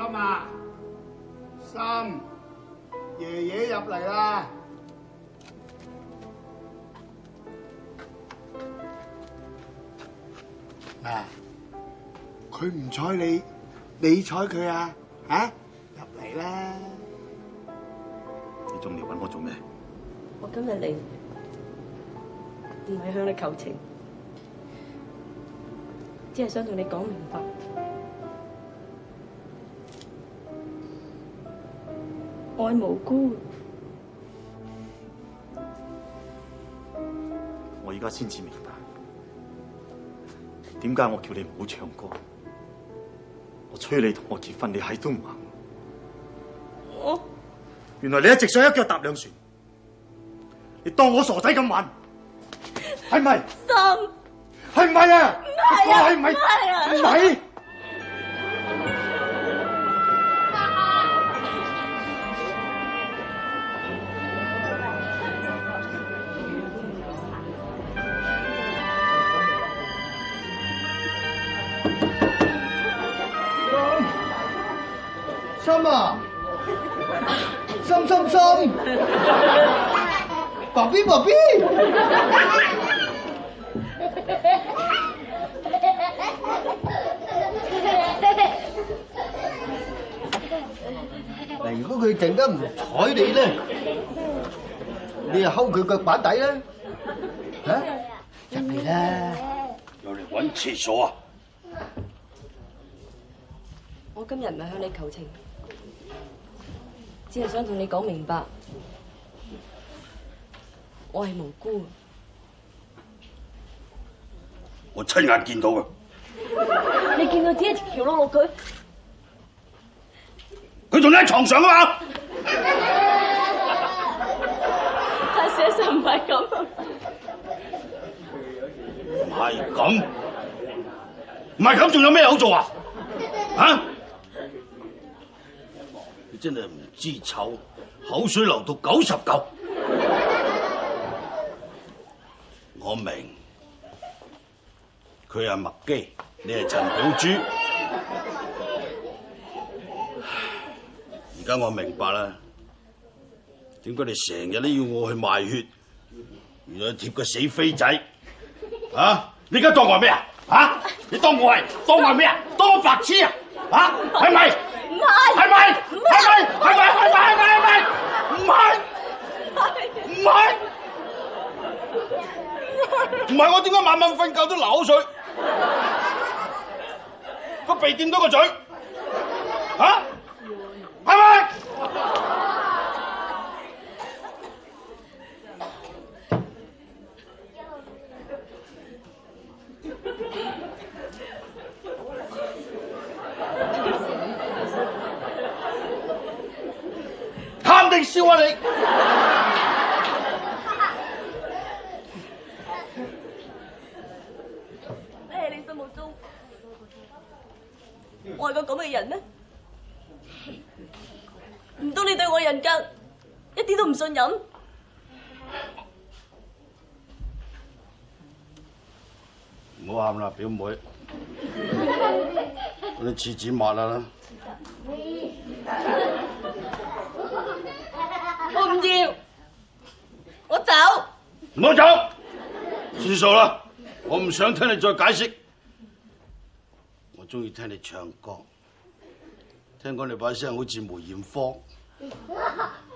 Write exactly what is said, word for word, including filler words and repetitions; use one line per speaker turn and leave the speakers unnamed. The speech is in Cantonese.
心啊，心，爺爺入嚟啦。嗱，佢唔睬你，你睬佢啊？嚇，入嚟啦！
你仲嚟揾我做咩？
我今日嚟唔係向你求情，只係想同你講明白。我係無辜。
我而家先至明白，點解我叫你唔好唱歌，我催你同我結婚，你係都唔肯。
我
原來你一直想一腳踏兩船，你當我傻仔咁玩，係咪？
心
係唔係啊？
唔係啊！
係唔係？
唔係啊！
唔係。
心啊，心心心，爸 B 爸 B， 嗱，如果佢陣間唔睬你咧，你就睺佢腳板底啦，嚇，入嚟啦，
又嚟揾廁所啊！
我今日唔係向你求情，只係想同你講明白，我係無辜。
我親眼見到嘅。
你見到只係條路落佢，
佢仲喺床上啊嘛！
但事實上唔係咁。
唔係咁，唔係咁，仲有咩好做啊？啊！你真係唔知醜，口水流到九十九。我明，佢係麥基，你係陳寶珠。而家我明白啦，點解你成日都要我去賣血？原來貼個死飛仔，啊！你而家當我係咩啊？啊！你當我係當我係咩啊？當我白痴啊？啊？係咪？
唔係。
係咪？係咪？係咪？係咪？係咪？係咪？唔係。唔係。唔係我點解晚晚瞓覺都流口水？個鼻掂到個嘴，啊？係咪？喊定笑啊你！
咩喺你心目中，我係個咁嘅人咩？唔通你對我人格一啲都唔信任？
唔好喊啦，表妹，嗰啲廁紙抹啦。
我唔要，我走。
唔好走，算數啦！我唔想聽你再解釋。我中意聽你唱歌，聽講你把聲好似梅艷芳。